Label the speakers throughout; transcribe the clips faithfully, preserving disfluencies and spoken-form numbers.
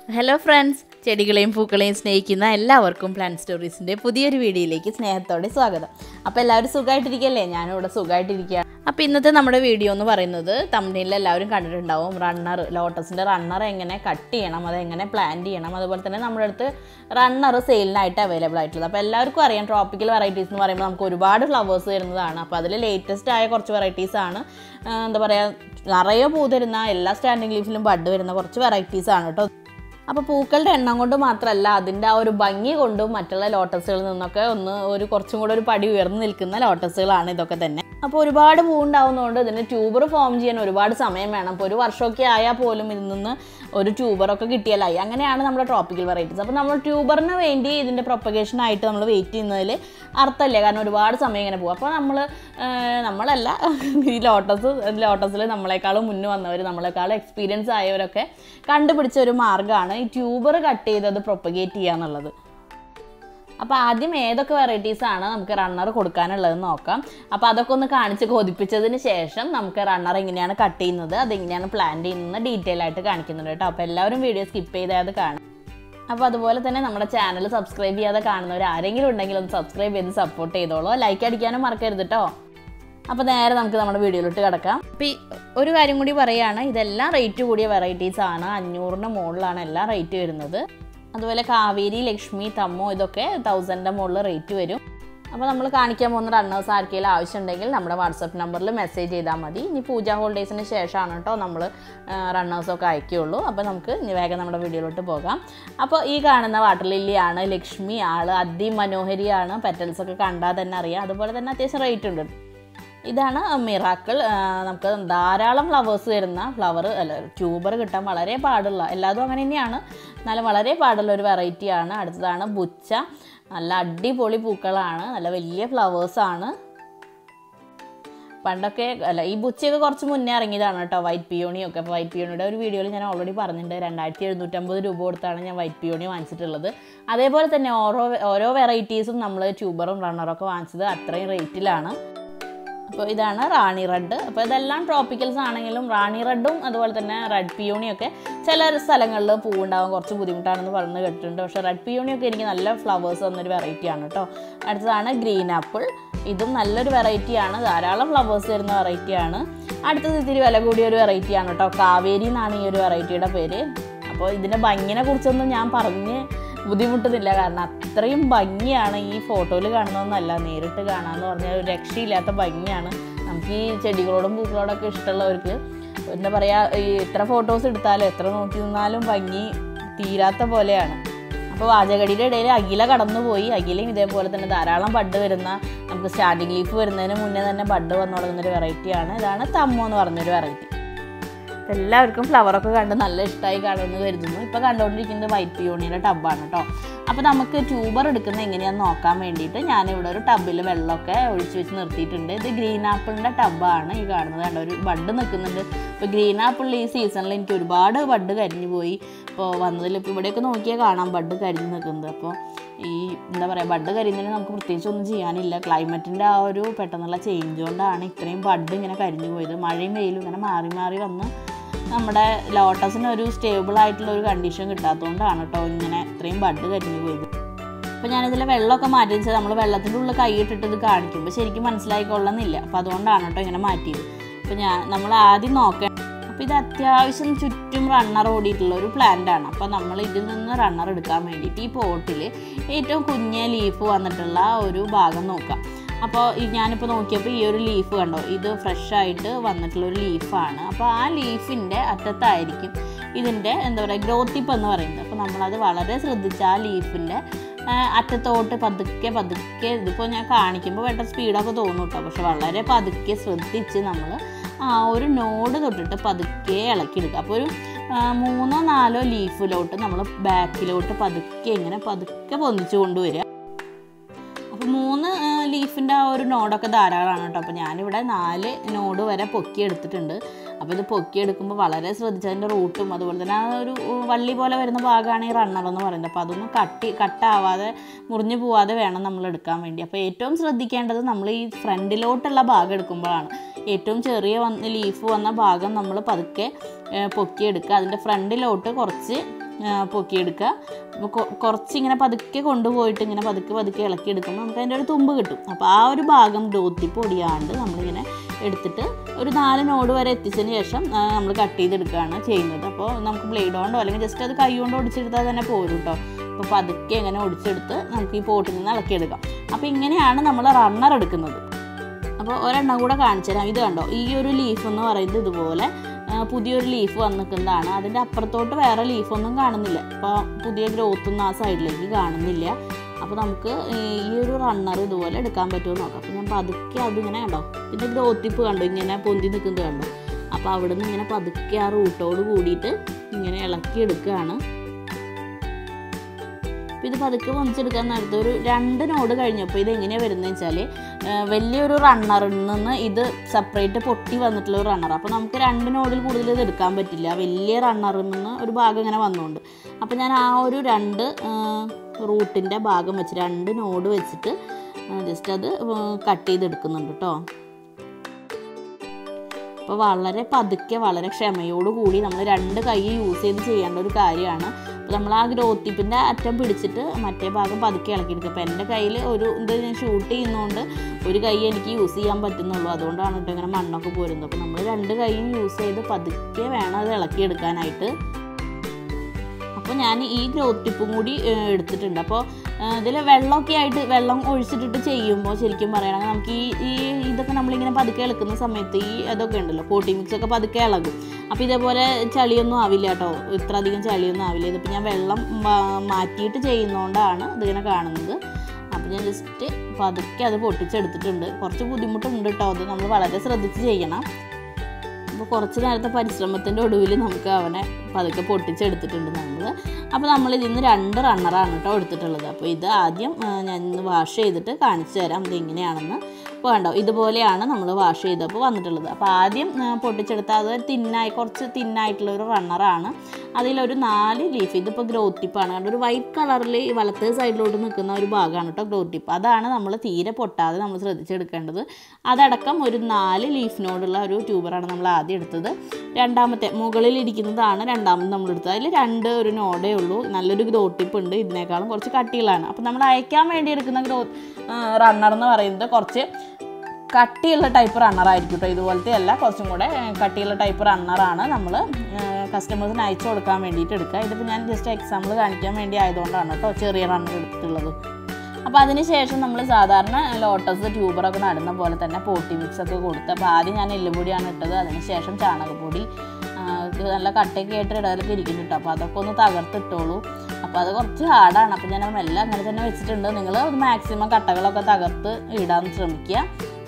Speaker 1: Hello friends, ചെടികളെയും പൂക്കളെയും സ്നേഹിക്കുന്ന എല്ലാവർക്കും plant സ്റ്റോറീസിന്റെ പുതിയൊരു വീഡിയോയിലേക്ക് സ്നേഹത്തോടെ സ്വാഗതം. അപ്പോൾ എല്ലാവരും സുഖമായിട്ടിരിക്കല്ലേ? ഞാനും ഇവിടെ സുഖമായിട്ടിരിക്കുകയാണ്. അപ്പോൾ ഇന്നത്തെ നമ്മുടെ വീഡിയോ എന്ന് പറയുന്നത് തംബ്നെയിലിൽ എല്ലാവരും കണ്ടിട്ടുണ്ടാവും. റണ്ണർ ലോട്ടസിന്റെ റണ്ണർ എങ്ങനെ കട്ട് ചെയ്യണം, അത് എങ്ങനെ പ്ലാന്റ് ചെയ്യണം, അതുപോലെ തന്നെ നമ്മുടെ അടുത്ത് റണ്ണർ സെയിലിനായിട്ട് അവൈലബിൾ ആയിട്ടുള്ളത്. അപ്പോൾ എല്ലാവർക്കും അറിയാം ട്രോപ്പിക്കൽ വെറൈറ്റീസ് എന്ന് പറയുമ്പോൾ നമുക്ക് ഒരുപാട് ഫ്ലവേഴ്സ് വരുന്നതാണ്. അപ്പോൾ അതിൽ ലേറ്റസ്റ്റ് ആയ കുറച്ച് വെറൈറ്റീസ് ആണ്. എന്താ പറയുക, നിറയെ പൂ തരുന്ന എല്ലാ സ്റ്റാൻഡിങ് ലീഫിലും ബഡ് വരുന്ന കുറച്ച് വെറൈറ്റീസ് ആണ് കേട്ടോ. അപ്പോൾ പൂക്കളുടെ എണ്ണം കൊണ്ട് മാത്രമല്ല, അതിൻ്റെ ആ ഒരു ഭംഗി കൊണ്ടും മറ്റുള്ള ലോട്ടസുകളിൽ നിന്നൊക്കെ ഒന്ന് ഒരു കുറച്ചും കൂടെ ഒരു പടി ഉയർന്നു നിൽക്കുന്ന ലോട്ടസുകളാണ് ഇതൊക്കെ തന്നെ. അപ്പോൾ ഒരുപാട് പൂ ഉണ്ടാകുന്നതുകൊണ്ട് ഇതിന് ട്യൂബർ ഫോം ചെയ്യാൻ ഒരുപാട് സമയം വേണം. അപ്പോൾ ഒരു വർഷമൊക്കെ ആയാൽ പോലും ഇതിൽ നിന്ന് ഒരു ട്യൂബറൊക്കെ കിട്ടിയാലായി. അങ്ങനെയാണ് നമ്മുടെ ട്രോപ്പിക്കൽ വെറൈറ്റീസ്. അപ്പോൾ നമ്മൾ ട്യൂബറിന് വേണ്ടി ഇതിൻ്റെ പ്രൊപ്പഗേഷനായിട്ട് നമ്മൾ വെയിറ്റ് ചെയ്യുന്നതിൽ അർത്ഥമില്ല, കാരണം ഒരുപാട് സമയം ഇങ്ങനെ പോകും. അപ്പോൾ നമ്മൾ നമ്മളല്ല ഈ ലോട്ടസ് ലോട്ടസിൽ നമ്മളെക്കാളും മുന്നേ വന്നവർ, നമ്മളെക്കാളും എക്സ്പീരിയൻസ് ആയവരൊക്കെ കണ്ടുപിടിച്ച ഒരു മാർഗ്ഗമാണ് ഈ ട്യൂബർ കട്ട് ചെയ്തത് പ്രൊപ്പഗേറ്റ് ചെയ്യുക എന്നുള്ളത്. അപ്പോൾ ആദ്യം ഏതൊക്കെ വെറൈറ്റീസാണ് നമുക്ക് റണ്ണർ കൊടുക്കാനുള്ളതെന്ന് നോക്കാം. അപ്പോൾ അതൊക്കെ ഒന്ന് കാണിച്ച് കൊതിപ്പിച്ചതിന് ശേഷം നമുക്ക് റണ്ണർ എങ്ങനെയാണ് കട്ട് ചെയ്യുന്നത്, അതെങ്ങനെയാണ് പ്ലാന്റ് ചെയ്യുന്നത് ഡീറ്റെയിൽ ആയിട്ട് കാണിക്കുന്നുണ്ട് കേട്ടോ. അപ്പോൾ എല്ലാവരും വീഡിയോ സ്കിപ്പ് ചെയ്താൽ കാണാം. അപ്പോൾ അതുപോലെ തന്നെ നമ്മുടെ ചാനൽ സബ്സ്ക്രൈബ് ചെയ്യാതെ കാണുന്നവർ ആരെങ്കിലും ഉണ്ടെങ്കിൽ ഒന്ന് സബ്സ്ക്രൈബ് ചെയ്ത് സപ്പോർട്ട് ചെയ്തോളൂ. ലൈക്ക് അടിക്കാനും മറക്കരുത് കേട്ടോ. അപ്പോൾ നേരെ നമുക്ക് നമ്മുടെ വീഡിയോയിലോട്ട് കിടക്കാം. അപ്പോൾ ഈ ഒരു കാര്യം കൂടി പറയുകയാണ്, ഇതെല്ലാം റേറ്റ് കൂടിയ വെറൈറ്റീസ് ആണ്. അഞ്ഞൂറിന് മുകളിലാണ് എല്ലാം റേറ്റ് വരുന്നത്. അതുപോലെ കാവേരി, ലക്ഷ്മി, തമ്മോ ഇതൊക്കെ തൗസൻഡിൻ്റെ മുകളിൽ റേറ്റ് വരും. അപ്പോൾ നമ്മൾ കാണിക്കാൻ പോകുന്ന റണ്ണേഴ്സ് ആർക്കെങ്കിലും ആവശ്യമുണ്ടെങ്കിൽ നമ്മുടെ വാട്സപ്പ് നമ്പറിൽ മെസ്സേജ് ചെയ്താൽ മതി. ഇനി പൂജ ഹോളിഡേയ്സിന് ശേഷമാണ് കേട്ടോ നമ്മൾ റണ്ണേഴ്സൊക്കെ അയക്കുകയുള്ളൂ. അപ്പോൾ നമുക്ക് ഇനി വേഗം നമ്മുടെ വീഡിയോയിലോട്ട് പോകാം. അപ്പോൾ ഈ കാണുന്ന വാട്ടർ ലില്ലിയാണ് ലക്ഷ്മി. ആൾ അതിമനോഹരിയാണ്, പെറ്റൽസൊക്കെ കണ്ടാൽ തന്നെ അറിയാം. അതുപോലെ തന്നെ അത്യാവശ്യം റേറ്റ് ഉണ്ട്. ഇതാണ് മിറാക്കിൾ. നമുക്ക് ധാരാളം ഫ്ലവേഴ്സ് വരുന്ന ഫ്ലവർ അല്ല ട്യൂബർ കിട്ടാൻ വളരെ പാടുള്ള, എല്ലാതും അങ്ങനെ തന്നെയാണ്, എന്നാലും വളരെ പാടുള്ള ഒരു വെറൈറ്റിയാണ്. അടുത്തതാണ് ബുച്ച. നല്ല അടിപൊളി പൂക്കളാണ്, നല്ല വലിയ ഫ്ലവേഴ്സാണ്. പണ്ടൊക്കെ അല്ല ഈ ബുച്ചയൊക്കെ കുറച്ച് മുന്നേ ഇറങ്ങിയതാണ് കേട്ടോ, വൈറ്റ് പിയോണിയൊക്കെ. അപ്പോൾ വൈറ്റ് പിയോണിയുടെ ഒരു വീഡിയോയിൽ ഞാൻ ഓൾറെഡി പറഞ്ഞിട്ടുണ്ട്, രണ്ടായിരത്തി എഴുന്നൂറ്റമ്പത് രൂപ കൊടുത്താണ് ഞാൻ വൈറ്റ് പിയോണി വാങ്ങിച്ചിട്ടുള്ളത്. അതേപോലെ തന്നെ ഓരോ ഓരോ വെറൈറ്റീസും നമ്മൾ ട്യൂബറും റണ്ണറൊക്കെ വാങ്ങിച്ചത് അത്രയും റേറ്റിലാണ്. അപ്പോൾ ഇതാണ് റാണി റെഡ്. അപ്പോൾ ഇതെല്ലാം ട്രോപ്പിക്കൽസ് ആണെങ്കിലും റാണി റെഡും അതുപോലെ തന്നെ റെഡ് പിയോണിയൊക്കെ ചില സ്ഥലങ്ങളിൽ പൂവുണ്ടാകാൻ കുറച്ച് ബുദ്ധിമുട്ടാണെന്ന് പറഞ്ഞ് കേട്ടിട്ടുണ്ട്. പക്ഷേ റെഡ് പിയോണിയൊക്കെ എനിക്ക് നല്ല ഫ്ലവേഴ്സ് തന്നൊരു വെറൈറ്റിയാണ് കേട്ടോ. അടുത്തതാണ് ഗ്രീൻ ആപ്പിൾ. ഇതും നല്ലൊരു വെറൈറ്റിയാണ്, ധാരാളം ഫ്ലവേഴ്സ് വരുന്ന വെറൈറ്റിയാണ്. അടുത്തത് ഇത്തിരി വില കൂടിയ ഒരു വെറൈറ്റിയാണ് കേട്ടോ. കാവേരി എന്നാണ് ഈ ഒരു വെറൈറ്റിയുടെ പേര്. അപ്പോൾ ഇതിൻ്റെ ഭംഗിനെ കുറിച്ചൊന്നും ഞാൻ പറഞ്ഞ് ബുദ്ധിമുട്ടുന്നില്ല, കാരണം അത്രയും ഭംഗിയാണ്. ഈ ഫോട്ടോയിൽ കാണുന്നതൊന്നല്ല, നേരിട്ട് കാണാമെന്ന് പറഞ്ഞാൽ ഒരു രക്ഷയില്ലാത്ത ഭംഗിയാണ്. നമുക്ക് ഈ ചെടികളോടും പൂക്കളോടൊക്കെ ഇഷ്ടമുള്ളവർക്ക് എന്താ പറയുക, ഈ എത്ര ഫോട്ടോസ് എടുത്താലും എത്ര നോക്കി നിന്നാലും ഭംഗി തീരാത്ത പോലെയാണ്. അപ്പോൾ വാചകടിയുടെ ഇടയിൽ അഖില കടന്നുപോയി. അഖിലയും ഇതേപോലെ തന്നെ ധാരാളം ബഡ് വരുന്ന, നമുക്ക് സ്റ്റാർട്ടിങ് ലീഫ് വരുന്നതിന് മുന്നേ തന്നെ ബഡ് വന്നു തുടങ്ങുന്നൊരു വെറൈറ്റിയാണ്. ഇതാണ് തമ്മോ എന്ന് പറഞ്ഞൊരു വെറൈറ്റി. എല്ലാവർക്കും ഫ്ലവറൊക്കെ കണ്ട് നല്ല ഇഷ്ടമായി കാണുമെന്ന് കരുതുന്നു. ഇപ്പോൾ കണ്ടുകൊണ്ടിരിക്കുന്നത് വൈറ്റ് പിയോണിയുടെ ടബ്ബാണ് കേട്ടോ. അപ്പോൾ നമുക്ക് ട്യൂബർ എടുക്കുന്നത് എങ്ങനെയാണെന്ന് നോക്കാൻ വേണ്ടിയിട്ട് ഞാനിവിടെ ഒരു ടബിൽ വെള്ളമൊക്കെ ഒഴിച്ച് വെച്ച് നിർത്തിയിട്ടുണ്ട്. ഇത് ഗ്രീൻ ആപ്പിളിൻ്റെ ടബ്ബാണ് ഈ കാണുന്നത്. കണ്ടോ, ഒരു ബഡ് നിൽക്കുന്നുണ്ട്. ഇപ്പോൾ ഗ്രീൻ ആപ്പിൾ ഈ സീസണിൽ എനിക്ക് ഒരുപാട് ബഡ് കരിഞ്ഞു പോയി. ഇപ്പോൾ വന്നതിൽ ഇപ്പോൾ ഇവിടെയൊക്കെ നോക്കിയാൽ കാണാം ബഡ് കരിഞ്ഞ് നിൽക്കുന്നത്. അപ്പോൾ ഈ എന്താ പറയുക, ബഡ് കരിഞ്ഞതിന് നമുക്ക് പ്രത്യേകിച്ച് ഒന്നും ചെയ്യാനില്ല. ക്ലൈമറ്റിൻ്റെ ആ ഒരു പെട്ടെന്നുള്ള ചേഞ്ച് കൊണ്ടാണ് ഇത്രയും ബഡ് ഇങ്ങനെ കരിഞ്ഞു പോയത്. മഴയും വെയിലും ഇങ്ങനെ മാറി മാറി വന്ന് നമ്മുടെ ലോട്ടസിന് ഒരു സ്റ്റേബിൾ ആയിട്ടുള്ള ഒരു കണ്ടീഷൻ കിട്ടാത്തതുകൊണ്ടാണ് കേട്ടോ ഇങ്ങനെ ഇത്രയും ബഡ് കരിഞ്ഞു പോയത്. അപ്പോൾ ഞാനിതിൽ വെള്ളമൊക്കെ മാറ്റി വെച്ചാൽ നമ്മൾ വെള്ളത്തിൻ്റെ ഉള്ളിൽ കൈയിട്ടിട്ട് ഇത് കാണിക്കുമ്പോൾ ശരിക്കും മനസ്സിലായിക്കൊള്ളുന്നില്ല. അപ്പോൾ അതുകൊണ്ടാണ് കേട്ടോ ഇങ്ങനെ മാറ്റിയത്. അപ്പോൾ ഞാൻ നമ്മൾ ആദ്യം നോക്കാം. അപ്പോൾ ഇത് അത്യാവശ്യം ചുറ്റും റണ്ണർ ഓടിയിട്ടുള്ള ഒരു പ്ലാന്റാണ്. അപ്പോൾ നമ്മൾ ഇതിൽ നിന്ന് റണ്ണർ എടുക്കാൻ വേണ്ടിയിട്ട് ഈ പോട്ടിൽ ഏറ്റവും കുഞ്ഞ ലീഫ് വന്നിട്ടുള്ള ഒരു ഭാഗം നോക്കാം. അപ്പോൾ ഞാനിപ്പോൾ നോക്കിയപ്പോൾ ഈ ഒരു ലീഫ് കണ്ടോ, ഇത് ഫ്രഷായിട്ട് വന്നിട്ടുള്ളൊരു ലീഫാണ്. അപ്പോൾ ആ ലീഫിൻ്റെ അറ്റത്തായിരിക്കും ഇതിൻ്റെ എന്താ പറയുക ഗ്രോത്ത് ടിപ്പ് എന്ന് പറയുന്നത്. അപ്പോൾ നമ്മളത് വളരെ ശ്രദ്ധിച്ച് ആ ലീഫിൻ്റെ അറ്റത്തോട്ട് പതുക്കെ പതുക്കെ, ഇതിപ്പോൾ ഞാൻ കാണിക്കുമ്പോൾ വേണ്ട സ്പീഡൊക്കെ തോന്നും കേട്ടോ, പക്ഷെ വളരെ പതുക്കെ ശ്രദ്ധിച്ച് നമ്മൾ ആ ഒരു നോഡ് തൊട്ടിട്ട് പതുക്കെ ഇളക്കിയെടുക്കുക. അപ്പോൾ ഒരു മൂന്നോ നാലോ ലീഫിലോട്ട് നമ്മൾ ബാക്കിലോട്ട് പതുക്കെ ഇങ്ങനെ പതുക്കെ പൊന്തിച്ച് കൊണ്ടുവരിക. അപ്പോൾ മൂന്ന് ലീഫിൻ്റെ ആ ഒരു നോഡൊക്കെ ധാരാളമാണ് കേട്ടോ. അപ്പോൾ ഞാനിവിടെ നാല് നോഡ് വരെ പൊക്കി എടുത്തിട്ടുണ്ട്. അപ്പോൾ ഇത് പൊക്കി എടുക്കുമ്പോൾ വളരെ ശ്രദ്ധിച്ച് അതിൻ്റെ റൂട്ടും അതുപോലെ തന്നെ ആ ഒരു വള്ളി പോലെ വരുന്ന ഭാഗമാണ് ഈ റണ്ണർ എന്ന് പറയുന്നത്. അപ്പോൾ അതൊന്നും കട്ടി കട്ടാവാതെ മുറിഞ്ഞു പോവാതെ വേണം നമ്മൾ എടുക്കാൻ വേണ്ടി. അപ്പോൾ ഏറ്റവും ശ്രദ്ധിക്കേണ്ടത് നമ്മൾ ഈ ഫ്രണ്ടിലോട്ടുള്ള ഭാഗം എടുക്കുമ്പോഴാണ്. ഏറ്റവും ചെറിയ വന്ന് ലീഫ് വന്ന ഭാഗം നമ്മൾ പതുക്കെ പൊക്കിയെടുക്കുക. അതിൻ്റെ ഫ്രണ്ടിലോട്ട് കുറച്ച് പൊക്കിയെടുക്കുക. അപ്പോൾ കുറച്ചിങ്ങനെ പതുക്കെ കൊണ്ടുപോയിട്ട് ഇങ്ങനെ പതുക്കെ പതുക്കെ ഇളക്കിയെടുക്കുമ്പോൾ നമുക്ക് അതിൻ്റെ ഒരു തുമ്പ് കിട്ടും. അപ്പോൾ ആ ഒരു ഭാഗം ഗ്രോത്ത് ടിപ്പ് ഒടിയാണ്ട് നമ്മളിങ്ങനെ എടുത്തിട്ട് ഒരു നാല് നോഡ് വരെ എത്തിച്ചതിന് ശേഷം നമ്മൾ കട്ട് ചെയ്തെടുക്കുകയാണ് ചെയ്യുന്നത്. അപ്പോൾ നമുക്ക് ബ്ലേഡ് കൊണ്ടോ അല്ലെങ്കിൽ ജസ്റ്റ് അത് കൈ കൊണ്ട് ഒടിച്ചെടുത്താൽ തന്നെ പോരും കേട്ടോ. അപ്പോൾ പതുക്കെ ഇങ്ങനെ ഒടിച്ചെടുത്ത് നമുക്ക് ഈ പോട്ടിൽ നിന്ന് ഇളക്കിയെടുക്കാം. അപ്പോൾ ഇങ്ങനെയാണ് നമ്മൾ റണ്ണർ എടുക്കുന്നത്. അപ്പോൾ ഒരെണ്ണം കൂടെ കാണിച്ചു തരാം. ഇത് കണ്ടോ, ഈ ഒരു ലീഫ് എന്ന് പറയുന്നത് ഇതുപോലെ പുതിയൊരു ലീഫ് വന്ന് നിൽക്കുന്നതാണ്. അതിൻ്റെ അപ്പുറത്തോട്ട് വേറെ ലീഫൊന്നും കാണുന്നില്ല. അപ്പോൾ പുതിയ ഗ്രോത്തൊന്നും ആ സൈഡിലേക്ക് കാണുന്നില്ല. അപ്പോൾ നമുക്ക് ഈ ഒരു റണ്ണർ ഇതുപോലെ എടുക്കാൻ പറ്റുമോ നോക്കാം. അപ്പോൾ ഞാൻ പതുക്കെ അതിങ്ങനെ കണ്ടോ, ഇതിൻ്റെ ഗ്രോത്ത് ടിപ്പ് കണ്ടോ ഇങ്ങനെ പൊന്തി നിൽക്കുന്നത് കണ്ടോ. അപ്പോൾ അവിടെ നിന്ന് ഇങ്ങനെ പതുക്കെ ആ റൂട്ടോട് കൂടിയിട്ട് ഇങ്ങനെ ഇളക്കി എടുക്കുകയാണ്. അപ്പോൾ ഇത് പതുക്കെ പൊന്തിച്ചെടുക്കാൻ നേരത്തെ ഒരു രണ്ട് നോഡ് കഴിഞ്ഞപ്പോൾ ഇത് എങ്ങനെയാണ് വരുന്നതെന്ന് വെച്ചാൽ വലിയൊരു റണ്ണറിൽ നിന്ന് ഇത് സെപ്പറേറ്റ് പൊട്ടി വന്നിട്ടുള്ള ഒരു റണ്ണർ. അപ്പോൾ നമുക്ക് രണ്ട് നോഡിൽ കൂടുതൽ ഇത് എടുക്കാൻ പറ്റില്ല, വലിയ റണ്ണറിൽ നിന്ന് ഒരു ഭാഗം ഇങ്ങനെ വന്നുകൊണ്ട്. അപ്പോൾ ഞാൻ ആ ഒരു രണ്ട് റൂട്ടിൻ്റെ ഭാഗം വെച്ച് രണ്ട് നോഡ് വെച്ചിട്ട് ജസ്റ്റ് അത് കട്ട് ചെയ്തെടുക്കുന്നുണ്ട് കേട്ടോ. അപ്പോൾ വളരെ പതുക്കെ വളരെ ക്ഷമയോടുകൂടി നമ്മൾ രണ്ട് കൈ യൂസ് ചെയ്ത് ചെയ്യേണ്ട ഒരു കാര്യമാണ്. അപ്പോൾ നമ്മൾ ആ ഗ്രോത്ത് ടിപ്പിൻ്റെ അറ്റം പിടിച്ചിട്ട് മറ്റേ ഭാഗം പതുക്കെ ഇളക്കിയെടുക്കുക. അപ്പോൾ എൻ്റെ കയ്യിൽ ഒരു ഇത് ഞാൻ ഷൂട്ട് ചെയ്യുന്നതുകൊണ്ട് ഒരു കൈ എനിക്ക് യൂസ് ചെയ്യാൻ പറ്റുന്നുള്ളൂ. അതുകൊണ്ടാണ് കേട്ടോ ഇങ്ങനെ മണ്ണൊക്കെ പോരുന്നത്. അപ്പോൾ നമ്മൾ രണ്ട് കൈയും യൂസ് ചെയ്ത് പതുക്കെ വേണം അത് ഇളക്കിയെടുക്കാനായിട്ട്. അപ്പോൾ ഞാൻ ഈ ഗ്രോത്ത് ടിപ്പും കൂടി എടുത്തിട്ടുണ്ട്. അപ്പോൾ ഇതിൽ വെള്ളമൊക്കെ ആയിട്ട് വെള്ളം ഒഴിച്ചിട്ടിട്ട് ചെയ്യുമ്പോൾ ശരിക്കും പറയുകയാണെങ്കിൽ നമുക്ക് ഈ ഈ ഇതൊക്കെ നമ്മളിങ്ങനെ പതുക്കെ ഇളക്കുന്ന സമയത്ത് ഈ ഇതൊക്കെ ഉണ്ടല്ലോ പോട്ടി മിക്സ് ഒക്കെ പതുക്കെ ഇളകും. അപ്പോൾ ഇതേപോലെ ചളിയൊന്നും ആവില്ല കേട്ടോ, ഇത്ര അധികം ചളിയൊന്നും ആവില്ല. ഇതിപ്പോൾ ഞാൻ വെള്ളം മാറ്റിയിട്ട് ചെയ്യുന്നതുകൊണ്ടാണ് ഇതിങ്ങനെ കാണുന്നത്. അപ്പോൾ ഞാൻ ജസ്റ്റ് പതുക്കെ അത് പൊട്ടിച്ചെടുത്തിട്ടുണ്ട്. കുറച്ച് ബുദ്ധിമുട്ടുണ്ട് കേട്ടോ, അത് നമ്മൾ വളരെ ശ്രദ്ധിച്ച് ചെയ്യണം. അപ്പോൾ കുറച്ച് നേരത്തെ പരിശ്രമത്തിൻ്റെ ഒടുവിൽ നമുക്ക് അവനെ പതുക്കെ പൊട്ടിച്ചെടുത്തിട്ടുണ്ട് നമ്മൾ. അപ്പോൾ നമ്മൾ ഇതിന്ന് രണ്ട് റണ്ണറാണ് കേട്ടോ എടുത്തിട്ടുള്ളത്. അപ്പോൾ ഇത് ആദ്യം ഞാൻ ഇന്ന് വാഷ് ചെയ്തിട്ട് കാണിച്ചു തരാം ഇത് എങ്ങനെയാണെന്ന്. അപ്പോൾ കണ്ടോ ഇതുപോലെയാണ് നമ്മൾ വാഷ് ചെയ്തപ്പോൾ വന്നിട്ടുള്ളത്. അപ്പോൾ ആദ്യം പൊട്ടിച്ചെടുത്ത അത് തിന്നായി കുറച്ച് തിന്നായിട്ടുള്ളൊരു റണ്ണറാണ്. അതിലൊരു നാല് ലീഫ്, ഇതിപ്പോൾ ഗ്രോത്ത് ടിപ്പാണ് കണ്ടോ, ഒരു വൈറ്റ് കളറിൽ ഈ വലത്തെ സൈഡിലോട്ട് നിൽക്കുന്ന ഒരു ഭാഗമാണ് കേട്ടോ ഗ്രോത്ത് ടിപ്പ്. അതാണ് നമ്മൾ തീരെ പൊട്ടാതെ നമ്മൾ ശ്രദ്ധിച്ചെടുക്കേണ്ടത്. അതടക്കം ഒരു നാല് ലീഫിനോടുള്ള ഒരു ട്യൂബറാണ് നമ്മൾ ആദ്യം എടുത്തത്. രണ്ടാമത്തെ മുകളിൽ ഇരിക്കുന്നതാണ് രണ്ടാമത് നമ്മൾ എടുത്തത്. അതിൽ രണ്ട് ഒരു നോഡേ ഉള്ളൂ, നല്ലൊരു ഗ്രോത്ത് ടിപ്പ് ഉണ്ട്, ഇതിനേക്കാളും കുറച്ച് കട്ടികളാണ്. അപ്പോൾ നമ്മൾ അയക്കാൻ വേണ്ടി എടുക്കുന്ന ഗ്രോത്ത് റണ്ണർ എന്ന് പറയുന്നത് കുറച്ച് കട്ടിയുള്ള ടൈപ്പ് റണ്ണറായിരിക്കും കേട്ടോ. ഇതുപോലത്തെ അല്ല, കുറച്ചും കൂടെ കട്ടിയുള്ള ടൈപ്പ് റണ്ണറാണ് നമ്മൾ കസ്റ്റമേഴ്സിന് അയച്ചു കൊടുക്കാൻ വേണ്ടിയിട്ട് എടുക്കുക. ഇതിപ്പോൾ ഞാൻ ജസ്റ്റ് എക്സാമ്പിൾ കാണിക്കാൻ വേണ്ടി ആയതുകൊണ്ടാണ് കേട്ടോ ചെറിയ റണ്ണർ എടുത്തിട്ടുള്ളത്. അപ്പോൾ അതിന് ശേഷം നമ്മൾ സാധാരണ ലോട്ടസ് ട്യൂബറൊക്കെ നടുന്ന പോലെ തന്നെ പോട്ടി മിക്സ് ഒക്കെ കൊടുത്ത്, അപ്പോൾ ആദ്യം ഞാൻ എല്ലുപൊടിയാണ് ഇട്ടത്, അതിന് ശേഷം ചാണകപ്പൊടി, നല്ല കട്ടയൊക്കെ ആയിട്ട് ഇടയിലൊക്കെ ഇരിക്കുന്നുണ്ട്. അപ്പോൾ അതൊക്കെ ഒന്ന് തകർത്തിട്ടോളൂ. അപ്പോൾ അത് കുറച്ച് ഹാർഡാണ്. അപ്പോൾ ഞാൻ എല്ലാം അങ്ങനെ തന്നെ വെച്ചിട്ടുണ്ട്. നിങ്ങൾ മാക്സിമം കട്ടകളൊക്കെ തകർത്ത് ഇടാൻ ശ്രമിക്കുക.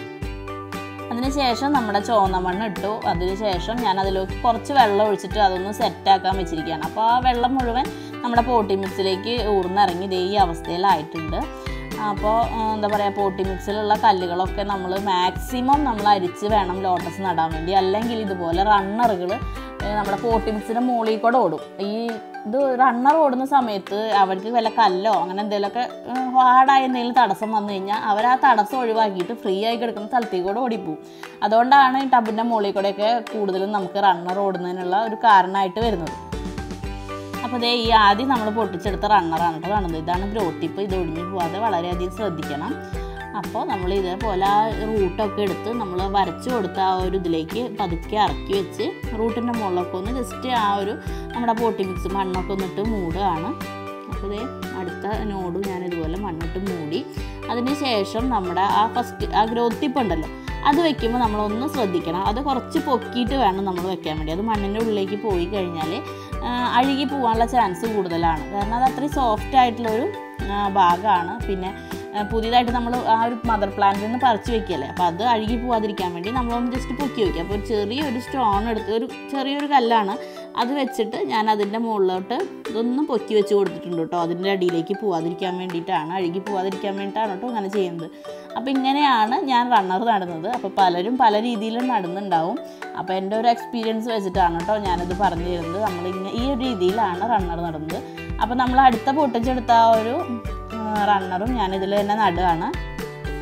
Speaker 1: അതിനുശേഷം നമ്മുടെ ചുവന്ന മണ്ണ് ഇട്ടു. അതിനുശേഷം ഞാൻ അതിലേക്ക് കുറച്ച് വെള്ളം ഒഴിച്ചിട്ട് അതൊന്ന് സെറ്റാക്കാൻ വെച്ചിരിക്കുകയാണ്. അപ്പോൾ ആ വെള്ളം മുഴുവൻ നമ്മുടെ പോട്ടി മിക്സിലേക്ക് ഊർന്നിറങ്ങി ഇതേ ഈ അവസ്ഥയിലായിട്ടുണ്ട്. അപ്പോൾ എന്താ പറയുക, പോട്ടി മിക്സിലുള്ള കല്ലുകളൊക്കെ നമ്മൾ മാക്സിമം നമ്മൾ അരിച്ച് വേണം ലോട്ടസ് നടാൻ വേണ്ടി. അല്ലെങ്കിൽ ഇതുപോലെ റണ്ണറുകൾ നമ്മുടെ പോട്ടി മിക്സിൻ്റെ മുകളിൽ കൂടെ ഓടും. ഈ ഇത് റണ്ണർ ഓടുന്ന സമയത്ത് അവർക്ക് വല്ല കല്ലോ അങ്ങനെ എന്തെങ്കിലുമൊക്കെ ഹാർഡായ എന്തെങ്കിലും തടസ്സം വന്നു കഴിഞ്ഞാൽ അവർ ആ തടസ്സം ഒഴിവാക്കിയിട്ട് ഫ്രീ ആയി കിടക്കുന്ന സ്ഥലത്തേക്ക് കൂടെ ഓടിപ്പോവും. അതുകൊണ്ടാണ് ഈ ടബിൻ്റെ മുകളിൽ കൂടെയൊക്കെ കൂടുതലും നമുക്ക് റണ്ണർ ഓടുന്നതിനുള്ള ഒരു കാരണമായിട്ട് വരുന്നത്. അപ്പോൾ അതേ ഈ ആദ്യം നമ്മൾ പൊട്ടിച്ചെടുത്ത റണ്ണറാണ് കേട്ടോ കാണുന്നത്. ഇതാണ് ഗ്രോത്ത് ടിപ്പ്. ഇത് ഒടിഞ്ഞു പോകാതെ വളരെയധികം ശ്രദ്ധിക്കണം. അപ്പോൾ നമ്മൾ ഇതേപോലെ ആ റൂട്ടൊക്കെ എടുത്ത് നമ്മൾ വരച്ചു കൊടുത്ത ആ ഒരു ഇതിലേക്ക് പതുക്കെ ഇറക്കി വെച്ച് റൂട്ടിൻ്റെ മുകളിലൊക്കെ ഒന്ന് ജസ്റ്റ് ആ ഒരു നമ്മുടെ പോട്ടി മിക്സ് മണ്ണൊക്കെ ഒന്നിട്ട് മൂടുകയാണ്. അപ്പോൾ ഇതേ അടുത്ത നോഡും ഞാനിതുപോലെ മണ്ണിട്ട് മൂടി. അതിന് ശേഷം നമ്മുടെ ആ ഫസ്റ്റ് ആ ഗ്രോത്ത് ടിപ്പ് ഉണ്ടല്ലോ, അത് വെക്കുമ്പോൾ നമ്മളൊന്ന് ശ്രദ്ധിക്കണം. അത് കുറച്ച് പൊക്കിയിട്ട് വേണം നമ്മൾ വെക്കാൻ വേണ്ടി. അത് മണ്ണിൻ്റെ ഉള്ളിലേക്ക് പോയി കഴിഞ്ഞാൽ അഴുകി പോകാനുള്ള ചാൻസ് കൂടുതലാണ്. കാരണം അത് അത്രയും സോഫ്റ്റ് ആയിട്ടുള്ളൊരു ഭാഗമാണ്. പിന്നെ പുതിയതായിട്ട് നമ്മൾ ആ ഒരു മദർ പ്ലാന്റിൽ നിന്ന് പറിച്ച് വെക്കുകയല്ലേ, അപ്പോൾ അത് അഴുകി പോകാതിരിക്കാൻ വേണ്ടി നമ്മളൊന്ന് ജസ്റ്റ് പൊക്കി വയ്ക്കുക. അപ്പോൾ ഒരു ചെറിയൊരു സ്റ്റോൺ എടുത്ത് ഒരു ചെറിയൊരു കല്ലാണ് അത് വെച്ചിട്ട് ഞാൻ അതിൻ്റെ മുകളിലോട്ട് ഇതൊന്നും പൊക്കി വെച്ച് കൊടുത്തിട്ടുണ്ട് കേട്ടോ. അതിൻ്റെ അടിയിലേക്ക് പോകാതിരിക്കാൻ വേണ്ടിയിട്ടാണ്, അഴുകി പോകാതിരിക്കാൻ വേണ്ടിയിട്ടാണ് കേട്ടോ അങ്ങനെ ചെയ്യുന്നത്. അപ്പോൾ ഇങ്ങനെയാണ് ഞാൻ റണ്ണർ നടുന്നത്. അപ്പോൾ പലരും പല രീതിയിലും നടുന്നുണ്ടാവും. അപ്പോൾ എൻ്റെ ഒരു എക്സ്പീരിയൻസ് വെച്ചിട്ടാണ് കേട്ടോ ഞാനിത് പറഞ്ഞു തരുന്നത്. നമ്മളിങ്ങനെ ഈ ഒരു രീതിയിലാണ് റണ്ണർ നടുന്നത്. അപ്പോൾ നമ്മൾ അടുത്ത പൊട്ടിച്ചെടുത്ത ആ ഒരു റണ്ണറും ഞാനിതിൽ തന്നെ നടുകയാണ്.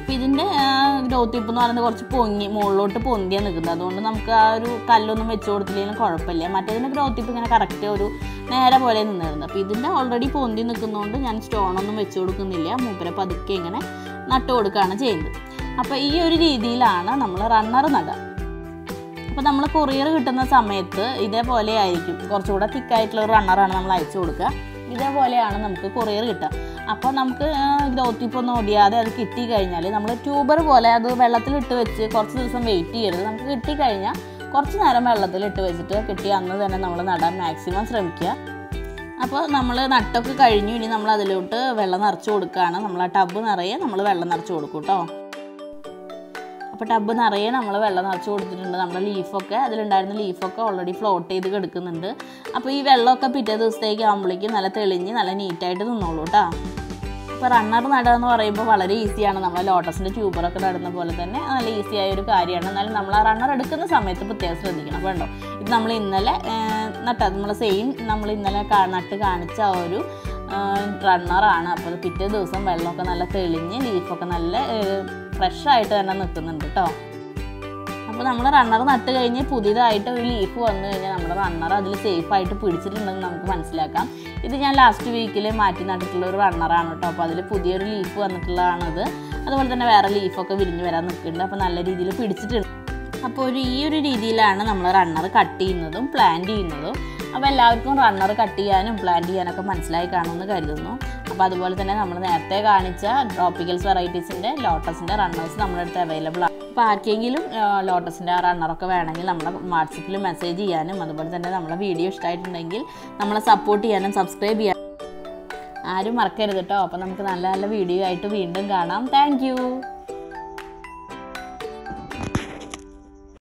Speaker 1: അപ്പോൾ ഇതിൻ്റെ ഗ്രോത്ത് ടിപ്പ് എന്ന് പറയുന്നത് കുറച്ച് പൊങ്ങി മുകളിലോട്ട് പൊന്തിയാണ് നിൽക്കുന്നത്. അതുകൊണ്ട് നമുക്ക് ആ ഒരു കല്ലൊന്നും വെച്ച് കൊടുത്തില്ലെങ്കിലും കുഴപ്പമില്ല. മറ്റേതിൻ്റെ ഗ്രോത്ത് ടിപ്പ് ഇങ്ങനെ കറക്റ്റ് ഒരു നേരെ പോലെ നിന്നിരുന്നത്. അപ്പോൾ ഇതിൻ്റെ ഓൾറെഡി പൊന്തി നിൽക്കുന്നതുകൊണ്ട് ഞാൻ സ്റ്റോണൊന്നും വെച്ച് കൊടുക്കുന്നില്ല. മൂപ്പരെ പതുക്കെ ഇങ്ങനെ നട്ട് കൊടുക്കുകയാണ് ചെയ്യുന്നത്. അപ്പോൾ ഈ ഒരു രീതിയിലാണ് നമ്മൾ റണ്ണർ നടുക. അപ്പോൾ നമ്മൾ കൊറിയർ കിട്ടുന്ന സമയത്ത് ഇതേപോലെ ആയിരിക്കും, കുറച്ചുകൂടെ തിക്കായിട്ടുള്ള ഒരു റണ്ണറാണ് നമ്മൾ അയച്ചു കൊടുക്കുക. ഇതേപോലെയാണ് നമുക്ക് കൊറിയർ കിട്ടുക. അപ്പോൾ നമുക്ക് ഗ്രോത്ത് ടിപ്പ് ഒന്നും ഒടിയാതെ അത് കിട്ടിക്കഴിഞ്ഞാൽ നമ്മൾ ട്യൂബർ പോലെ അത് വെള്ളത്തിലിട്ട് വെച്ച് കുറച്ച് ദിവസം വെയിറ്റ് ചെയ്യരുത്. നമുക്ക് കിട്ടിക്കഴിഞ്ഞാൽ കുറച്ച് നേരം വെള്ളത്തിലിട്ട് വെച്ചിട്ട് കിട്ടിയ അന്ന് തന്നെ നമ്മൾ നടാൻ മാക്സിമം ശ്രമിക്കുക. അപ്പോൾ നമ്മൾ നട്ടൊക്കെ കഴിഞ്ഞു. ഇനി നമ്മൾ അതിലോട്ട് വെള്ളം നിറച്ച് കൊടുക്കുകയാണ്. നമ്മൾ ആ ടബ് നിറയെ നമ്മൾ വെള്ളം നിറച്ച് കൊടുക്കും കേട്ടോ. അപ്പോൾ ടബ് നിറയെ നമ്മൾ വെള്ളം നിറച്ച് കൊടുത്തിട്ടുണ്ട്. നമ്മുടെ ലീഫൊക്കെ അതിലുണ്ടായിരുന്ന ലീഫൊക്കെ ഓൾറെഡി ഫ്ലോട്ട് ചെയ്ത് കിടക്കുന്നുണ്ട്. അപ്പോൾ ഈ വെള്ളമൊക്കെ പിറ്റേ ദിവസത്തേക്ക് ആകുമ്പോഴേക്കും നല്ല തെളിഞ്ഞ് നല്ല നീറ്റായിട്ട് നിന്നോളൂ കേട്ടോ. ഇപ്പോൾ റണ്ണർ നടുക എന്ന് പറയുമ്പോൾ വളരെ ഈസിയാണ്. നമ്മൾ ലോട്ടസിൻ്റെ ട്യൂബറൊക്കെ നടുന്ന പോലെ തന്നെ നല്ല ഈസിയായ ഒരു കാര്യമാണ്. എന്നാലും നമ്മൾ ആ റണ്ണർ എടുക്കുന്ന സമയത്ത് പ്രത്യേകം ശ്രദ്ധിക്കണം. വേണ്ടോ, ഇത് നമ്മൾ ഇന്നലെ നട്ട നമ്മൾ സെയിം നമ്മൾ ഇന്നലെ നട്ട് കാണിച്ച ആ ഒരു റണ്ണറാണ്. അപ്പോൾ പിറ്റേ ദിവസം വെള്ളമൊക്കെ നല്ല തെളിഞ്ഞ് ലീഫൊക്കെ നല്ല ഫ്രഷായിട്ട് തന്നെ നിൽക്കുന്നുണ്ട് കേട്ടോ. അപ്പോൾ നമ്മൾ റണ്ണർ നട്ട് കഴിഞ്ഞ് പുതിയതായിട്ട് ഒരു ലീഫ് വന്നു കഴിഞ്ഞാൽ നമ്മുടെ റണ്ണർ അതിൽ സേഫായിട്ട് പിടിച്ചിട്ടുണ്ടെന്ന് നമുക്ക് മനസ്സിലാക്കാം. ഇത് ഞാൻ ലാസ്റ്റ് വീക്കിൽ മാറ്റി നട്ടിട്ടുള്ള ഒരു റണ്ണറാണ് കേട്ടോ. അപ്പോൾ അതിൽ പുതിയൊരു ലീഫ് വന്നിട്ടുള്ളതാണത്. അതുപോലെ തന്നെ വേറെ ലീഫൊക്കെ വിരിഞ്ഞ് വരാൻ നിൽക്കുന്നുണ്ട്. അപ്പോൾ നല്ല രീതിയിൽ പിടിച്ചിട്ടുണ്ട്. അപ്പോൾ ഒരു ഈ ഒരു രീതിയിലാണ് നമ്മൾ റണ്ണർ കട്ട് ചെയ്യുന്നതും പ്ലാന്റ് ചെയ്യുന്നതും. അപ്പോൾ എല്ലാവർക്കും റണ്ണർ കട്ട് ചെയ്യാനും പ്ലാന്റ് ചെയ്യാനൊക്കെ മനസ്സിലായി കാണുമെന്ന് കരുതുന്നു. അപ്പോൾ അതുപോലെ തന്നെ നമ്മൾ നേരത്തെ കാണിച്ച ട്രോപ്പിക്കൽസ് വെറൈറ്റീസിൻ്റെ ലോട്ടസിൻ്റെ റണ്ണേഴ്സ് നമ്മുടെ അടുത്ത് അവൈലബിൾ ആണ്. അപ്പോൾ ആർക്കെങ്കിലും ലോട്ടസിൻ്റെ ആ റണ്ണറൊക്കെ വേണമെങ്കിൽ നമ്മുടെ വാട്സപ്പിൽ മെസ്സേജ് ചെയ്യാനും അതുപോലെ തന്നെ നമ്മളെ വീഡിയോ ഇഷ്ടമായിട്ടുണ്ടെങ്കിൽ നമ്മളെ സപ്പോർട്ട് ചെയ്യാനും സബ്സ്ക്രൈബ് ചെയ്യാനും ആരും മറക്കരുത് കേട്ടോ. അപ്പോൾ നമുക്ക് നല്ല നല്ല വീഡിയോ ആയിട്ട് വീണ്ടും കാണാം. താങ്ക്